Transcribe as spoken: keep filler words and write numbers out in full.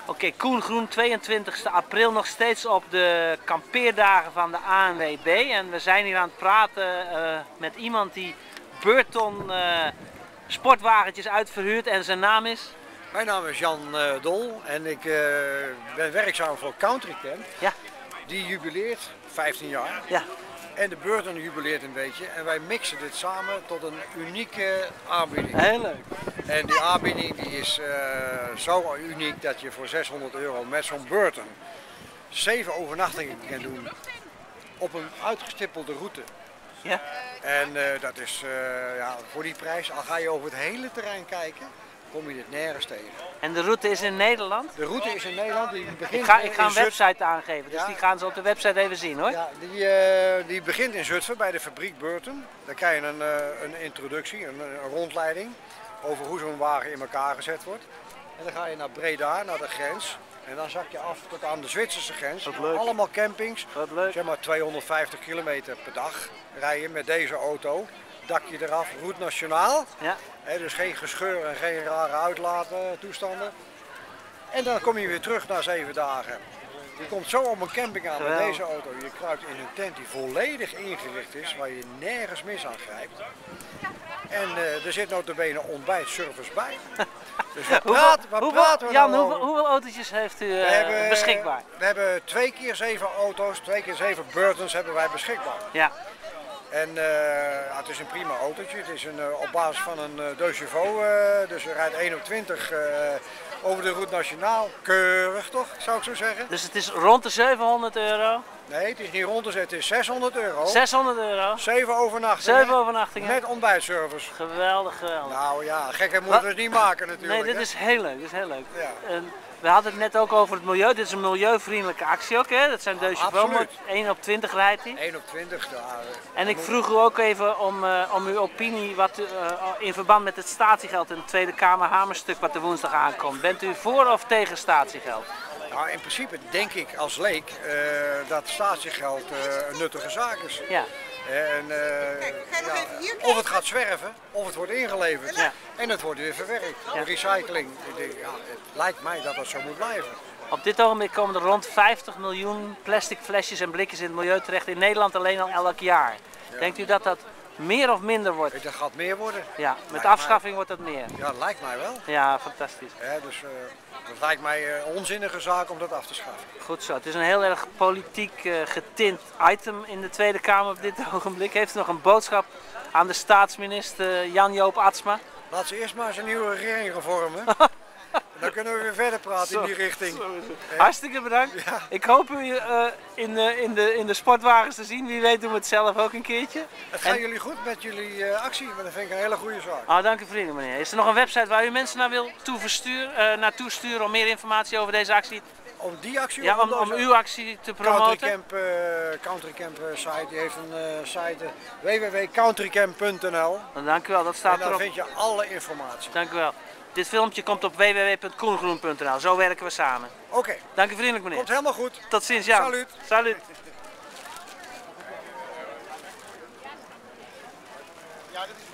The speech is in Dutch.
Oké, okay, Koen Groen, tweeëntwintigste april, nog steeds op de kampeerdagen van de A N W B. En we zijn hier aan het praten uh, met iemand die Burton uh, sportwagentjes uitverhuurt en zijn naam is? Mijn naam is Jan uh, Dol en ik uh, ben werkzaam voor Country Camp. Ja. Die jubileert vijftien jaar. Ja. En de Burton jubileert een beetje en wij mixen dit samen tot een unieke aanbieding. Heel leuk. En die aanbieding die is uh, zo uniek dat je voor zeshonderd euro met zo'n Burton zeven overnachtingen kan doen op een uitgestippelde route. Ja. En uh, dat is uh, ja, voor die prijs, al ga je over het hele terrein kijken, kom je dit nergens tegen. En de route is in Nederland? De route is in Nederland. Die begint ik ga, ik ga een in website aangeven, dus ja. die gaan ze op de website even zien hoor. Ja, die, uh, die begint in Zutphen bij de fabriek Burton. Dan krijg je een, uh, een introductie, een, een rondleiding over hoe zo'n wagen in elkaar gezet wordt. En dan ga je naar Breda, naar de grens. En dan zak je af tot aan de Zwitserse grens. Wat leuk. Allemaal campings. Wat leuk. Zeg maar tweehonderdvijftig kilometer per dag rijden met deze auto. Dakje eraf, route nationaal. Ja. He, dus geen gescheur en geen rare uitlaattoestanden. En dan kom je weer terug na zeven dagen. Je komt zo op een camping aan Geweldig. met deze auto. Je kruipt in een tent die volledig ingericht is, waar je nergens mis aan grijpt. En uh, er zit notabene ontbijtservice bij. Dus we praten, we hoeveel, praten we Jan, nou hoeveel, hoeveel autootjes heeft u uh, we hebben, beschikbaar? We hebben twee keer zeven auto's, twee keer zeven Burtons hebben wij beschikbaar. Ja. En uh, ja, het is een prima autootje. Het is een, uh, op basis van een uh, deux chevaux, uh, dus we rijdt één op twintig uh, over de route nationaal. Keurig toch, zou ik zo zeggen. Dus het is rond de zevenhonderd euro? Nee, het is niet rond te zetten, het is zeshonderd euro. zeshonderd euro? Zeven overnachtingen. Zeven overnachtingen. Met ontbijtservice. Geweldig, geweldig. Nou ja, gekker moeten we het niet maken natuurlijk. Nee, dit hè? is heel leuk, dit is heel leuk. Ja. En we hadden het net ook over het milieu. Dit is een milieuvriendelijke actie ook, hè? Dat zijn deux chevaux, één op twintig rijdt hij. één op twintig. Ja, en ik vroeg u ook even om, uh, om uw opinie wat, uh, in verband met het statiegeld in het Tweede Kamer Hamerstuk wat er woensdag aankomt. Bent u voor of tegen statiegeld? Nou, in principe denk ik als leek uh, dat statiegeld uh, een nuttige zaak is. Ja. En, uh, ja, of het gaat zwerven, of het wordt ingeleverd. Ja. En het wordt weer verwerkt. Ja. Recycling, ja, het lijkt mij dat dat zo moet blijven. Op dit ogenblik komen er rond vijftig miljoen plastic flesjes en blikjes in het milieu terecht. In Nederland alleen al elk jaar. Ja. Denkt u dat dat meer of minder wordt? Dat gaat meer worden. Ja, met lijkt afschaffing mij, wordt dat meer. Ja, lijkt mij wel. Ja, fantastisch. Ja, dus uh, het lijkt mij een onzinnige zaak om dat af te schaffen. Goed zo. Het is een heel erg politiek uh, getint item in de Tweede Kamer op dit ogenblik. Heeft u nog een boodschap aan de staatsminister Jan-Joop Atsma? Laat ze eerst maar eens een nieuwe regering gaan vormen. Dan kunnen we weer verder praten zo, in die richting. Zo Hartstikke bedankt. Ja. Ik hoop u uh, in, uh, in, de, in de sportwagens te zien. Wie weet doen we het zelf ook een keertje. Het gaat en... jullie goed met jullie uh, actie, maar dat vind ik een hele goede zaak. Ah, dank u vrienden meneer. Is er nog een website waar u mensen naar wil uh, naartoe sturen om meer informatie over deze actie? Om die actie? Ja, om, om uw actie te promoten? Country Camp, uh, Country Camp uh, site, die heeft een uh, site uh, w w w punt countrycamp punt n l. Dank u wel, dat staat erop. En daar vind je alle informatie. Dank u wel. Dit filmpje komt op w w w punt koengroen punt n l. Zo werken we samen. Oké. Okay. Dank u vriendelijk meneer. Komt helemaal goed. Tot ziens, Jan. Salut. Salut. Ja, dit is